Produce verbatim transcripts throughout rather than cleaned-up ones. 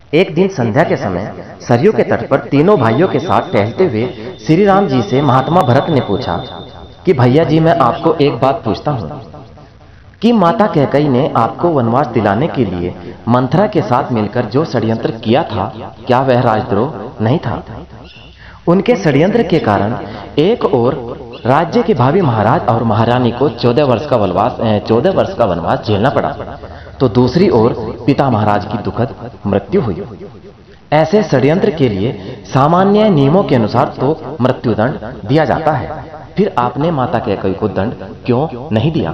एक दिन संध्या के समय सरयू के तट पर तीनों भाइयों के साथ टहलते हुए श्री राम जी से महात्मा भरत ने पूछा कि भैया जी, मैं आपको एक बात पूछता हूं कि माता कैकेयी ने आपको वनवास दिलाने के लिए मंथरा के साथ मिलकर जो षड्यंत्र किया था, क्या वह राजद्रोह नहीं था? उनके षड्यंत्र के कारण एक और राज्य के भावी महाराज और महारानी को चौदह वर्ष का वनवास चौदह वर्ष का वनवास झेलना पड़ा, तो दूसरी ओर पिता महाराज की दुखद मृत्यु हुई। ऐसे षड्यंत्र के लिए सामान्य नियमों के अनुसार तो मृत्युदंड दिया जाता है, फिर आपने माता कैकेयी को दंड क्यों नहीं दिया?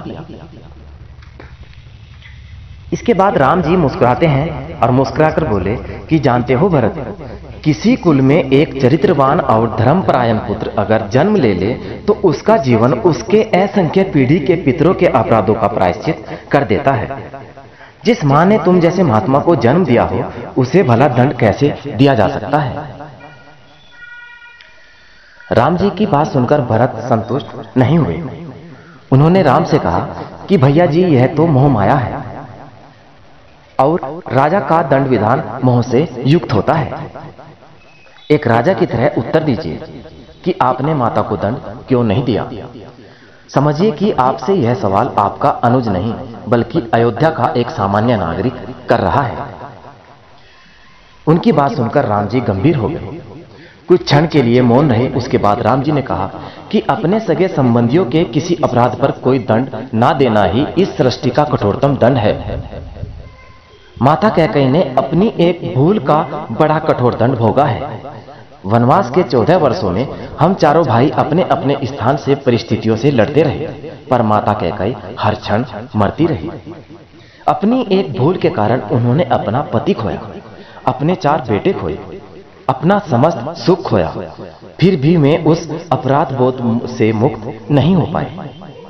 इसके बाद राम जी मुस्कुराते हैं और मुस्कुराकर बोले कि जानते हो भरत, किसी कुल में एक चरित्रवान और धर्मपरायण पुत्र अगर जन्म ले ले तो उसका जीवन उसके असंख्य पीढ़ी के पितरों के अपराधों का प्रायश्चित कर देता है। जिस मां ने तुम जैसे महात्मा को जन्म दिया हो, उसे भला दंड कैसे दिया जा सकता है? राम जी की बात सुनकर भरत संतुष्ट नहीं हुए। उन्होंने राम से कहा कि भैया जी, यह तो मोह माया है और राजा का दंड विधान मोह से युक्त होता है। एक राजा की तरह उत्तर दीजिए कि आपने माता को दंड क्यों नहीं दिया। समझिए कि आपसे यह सवाल आपका अनुज नहीं बल्कि अयोध्या का एक सामान्य नागरिक कर रहा है। उनकी बात सुनकर राम जी गंभीर हो गए। कुछ क्षण के लिए मौन रहे। उसके बाद राम जी ने कहा कि अपने सगे संबंधियों के किसी अपराध पर कोई दंड ना देना ही इस सृष्टि का कठोरतम दंड है। माता कैकेयी ने अपनी एक भूल का बड़ा कठोर दंड भोगा है। वनवास के चौदह वर्षों में हम चारों भाई अपने अपने स्थान से परिस्थितियों से लड़ते रहे, पर माता कैकेयी हर क्षण मरती रही। अपनी एक भूल के कारण उन्होंने अपना पति खोया, अपने चार बेटे खोए, अपना समस्त सुख खोया, फिर भी मैं उस अपराध बोध से मुक्त नहीं हो पाए।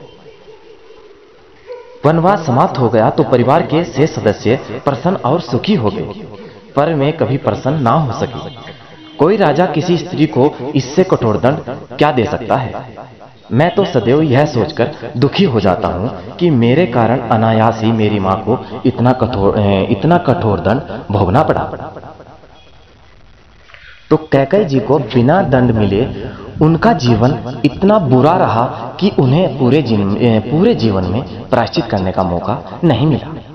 वनवास समाप्त हो गया तो परिवार के शेष सदस्य प्रसन्न और सुखी हो गए, पर मैं कभी प्रसन्न ना हो सकी। कोई राजा किसी स्त्री को इससे कठोर दंड क्या दे सकता है? मैं तो सदैव यह सोचकर दुखी हो जाता हूं कि मेरे कारण अनायास ही मेरी मां को इतना कठोर इतना कठोर दंड भोगना पड़ा। तो कैकेयी जी को बिना दंड मिले उनका जीवन इतना बुरा रहा कि उन्हें पूरे जीवन पूरे जीवन में प्रायश्चित करने का मौका नहीं मिला।